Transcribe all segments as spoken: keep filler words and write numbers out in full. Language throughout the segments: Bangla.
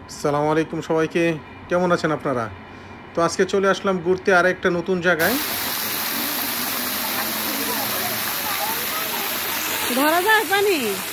আসসালামু আলাইকুম সবাইকে, কেমন আছেন আপনারা? তো আজকে চলে আসলাম ঘুরতে আর একটা নতুন জায়গায়। ধরা যায় পানি।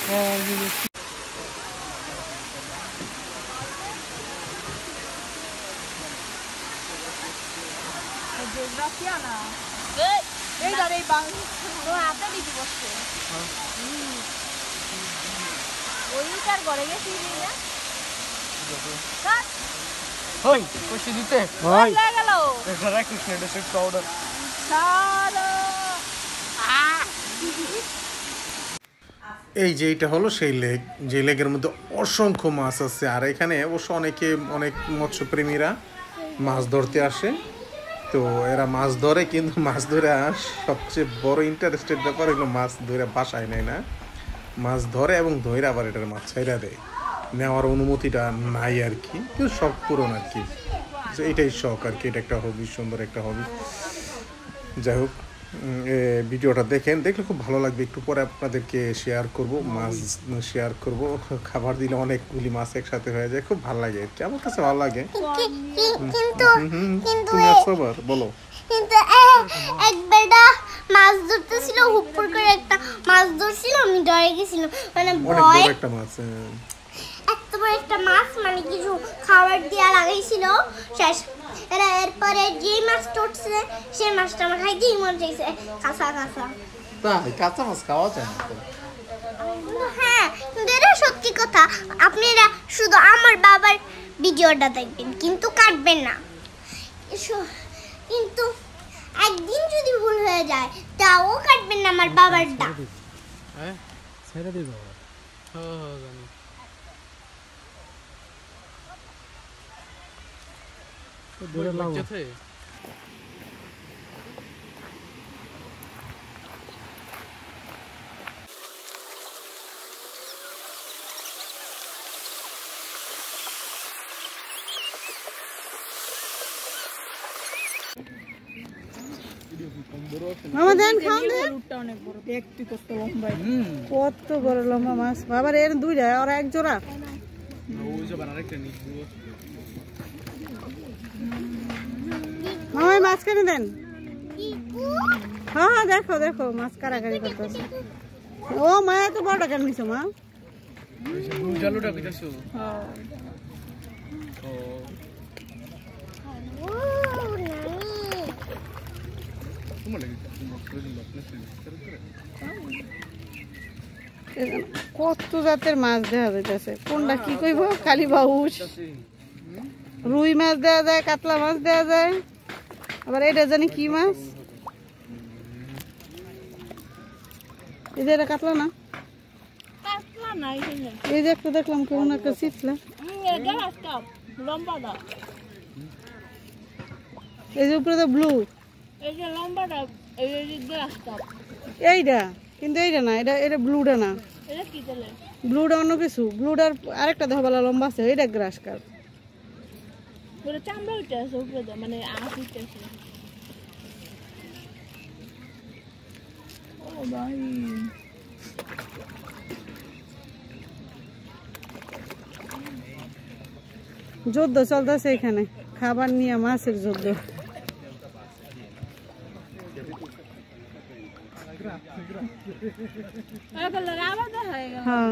এই যে এটা হলো সেই লেক, যে লেকের মধ্যে অসংখ্য মাছ আছে। আর এখানে অবশ্য অনেকে অনেক মৎস্যপ্রেমীরা মাছ ধরতে আসে। তো এরা মাছ ধরে, কিন্তু মাছ ধরে সবচেয়ে বড় ইন্টারেস্টেড ব্যাপার হলো মাছ ধরে বাসায় নেয় না, মাছ ধরে এবং ধরে আবার এটার মাছ ছাইরা দেয়। নেওয়ার অনুমতিটা নাই আর কি, কিন্তু শখ পূরণ আর কি, এটাই শখ আর কি। এটা একটা হবি, সুন্দর একটা হবি। যাই হোক, ভিডিওটা দেখেন, দেখলে খুব ভালো লাগবে। একটু পরে আপনাদেরকে শেয়ার করব, মাছ শেয়ার করব। খাবার দিলে অনেকগুলি মাছ একসাথে হয়ে যায়, খুব ভালো লাগে আর কি। আমার কাছে ভালো লাগে। কিন্তু তুমি আসবার বলো, কিন্তু এক বেটা মাছ ধরতেছিল, হুপুর করে একটা মাছ ধরছিল, আমি ডরে গেছিলাম। মানে ভয়, একটা মাছ, এত বড় একটা মাছ, মানে কিছু খাবার দিয়া লাগাইছিল, শেষ। এরা এরপরে যে মাছটা উঠছে সেই মাছটা আমার খাইতেই মন চাইছে, কাঁচা কাঁচা। তাই কাঁচা মাছ খাওয়া যায় না? হ্যাঁ, কিন্তু এটা সত্যি কথা। আপনারা শুধু আমার বাবার ভিডিওটা দেখবেন, কিন্তু কাটবেন না। কিন্তু একদিন যদি ভুল হয়ে যায় তাও কাটবেন না আমার বাবারটা। হ্যাঁ, ছেড়ে দিই বাবা। হ্যাঁ হ্যাঁ জানি। তো দূরে লাগছে। মামা দেন, খাও দেন। কত বড় লম্বা মাছ বাবার, এর দুইটা আর এক জোড়া। মামা মাছ কেন দেন? হ্যাঁ হ্যাঁ, দেখো দেখো মাছ কারাকারি করতেছে। ও মা, এত বড়টা কেন নিছো মা? কত জাতের মাছ দেখা যাইতেছে, কোনটা কি কইব? খালি বাউস, রুই মাছ দেওয়া যায়, কাতলা মাছ দেওয়া যায়, আবার এটা জানি কি মাছ। এই যে এটা কাতলা না? এই যে একটা দেখলাম কেমন একটা চিপলা। এই যে উপরে তো ব্লু, এইটা কিন্তু এইটা না, এটা এটা ব্লুটা না, ব্লুটা অন্য কিছু। ব্লুটার আরেকটা দেখো বলা লম্বা আছে, এইটা গ্রাস কাপ। যুদ্ধ চলতেছে এখানে, খাবার নিয়ে মাছের যুদ্ধ। হ্যাঁ,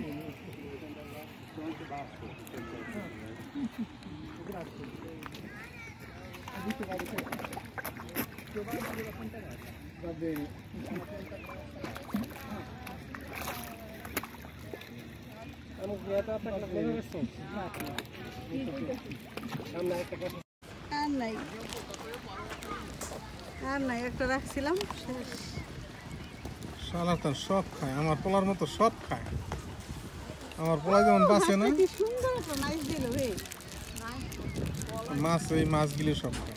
আর নাই আর নাই, একটা রাখছিলাম শেষ। শালা তো সব খায়, আমার পোলার মতো সব খায়। আমার পোলা যেমন বাঁচে না, মাছ এই মাছগুলি সব খায়।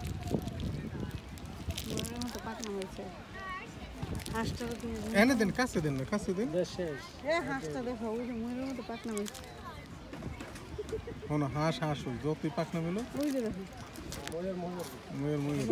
এনে দেন, কাছে দেন না, কাছে দেন। হাঁসটা দেখো, ওই যে ময়ূরের মতো পাকনা হয়েছে। হাঁস হাঁস যতই পাকনা মিলো, ওই যে দেখো ময়ূর ময়ূর।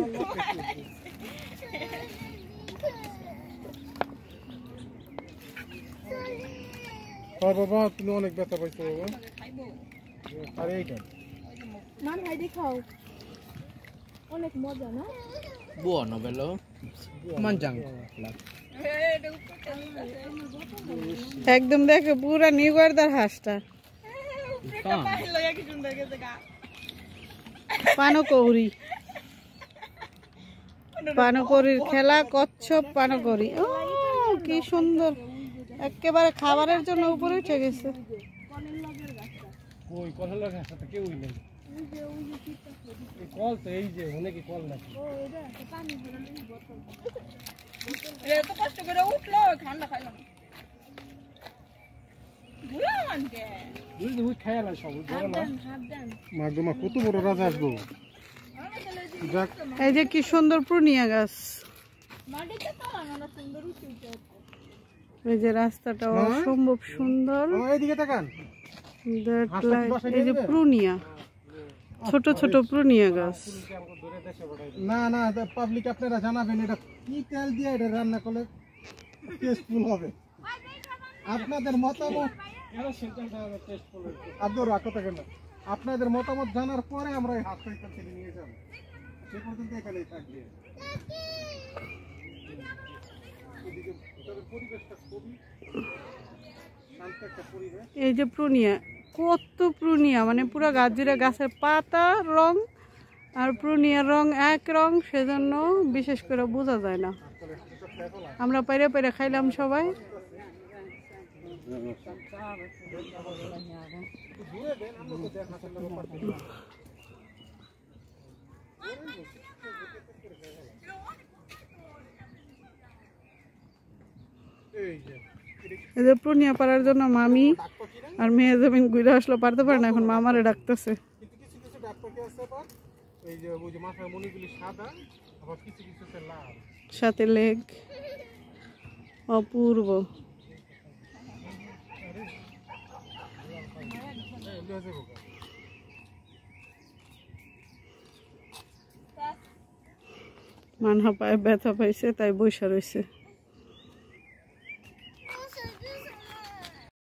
বাবা, তুমি অনেক ব্যথা পাইছো বাবা। আর এইটা মান ভাই দেখাও অনেক মজা না buono bello mangiang একদম দেখো পুরা নিউগার্দার হাঁসটা পানকৌড়ি পানকৌড়ির খেলা কচ্ছপ পানকৌড়ি ও কি সুন্দর একেবারে খাবারের জন্য উপরে উঠে গেছে কই কলার গাছটা তো কেউই নেই এই কল তো এই যে অনেক কল নাকি ও এটা তো পানি ভরে নিয়ে বোতল এত কষ্ট করে উঠলো ঠান্ডা খাইলাম বুড়া মানকে দুই দুই খেয়াল আছে সব ধরো না হাত দেন মাগমা কত বড় রাজা আসবো যাক এই যে কি সুন্দর প্রুনিয়া গাছ মাটিতে তো না সুন্দর উঠে এই যে রাস্তাটা অসম্ভব সুন্দর এইদিকে তাকান এই যে প্রুনিয়া ছোট ছোট প্রুনিয়া গাছ না না পাবলিক আপনারা জানাবেন এটা কি তেল দিয়ে এটা রান্না করলে টেস্টফুল হবে আপনাদের মতামত আপনার রাখো থাকেন না আপনাদের মতামত জানার পরে আমরা এই হাতটা থেকে নিয়ে যাব সে পর্যন্ত এখানেই থাকবে পরিবেশটা খুবই শান্ত একটা পরিবেশ এই যে প্রুনিয়া কত প্রুনিয়া মানে পুরো গাছ জুড়ে গাছের পাতা রং আর প্রুনিয়ার রং এক রং সেজন্য বিশেষ করে বোঝা যায় না আমরা পেরে পেরে খাইলাম সবাই এই যে প্রুনিয়া পাড়ার জন্য মামি আর মেয়ে জমিন ঘুরে আসলো পারতে পারে না এখন মামারে ডাকতেছে সাথে লেগ অপূর্ব মানহা পায়ে ব্যথা পাইছে তাই বসে রয়েছে।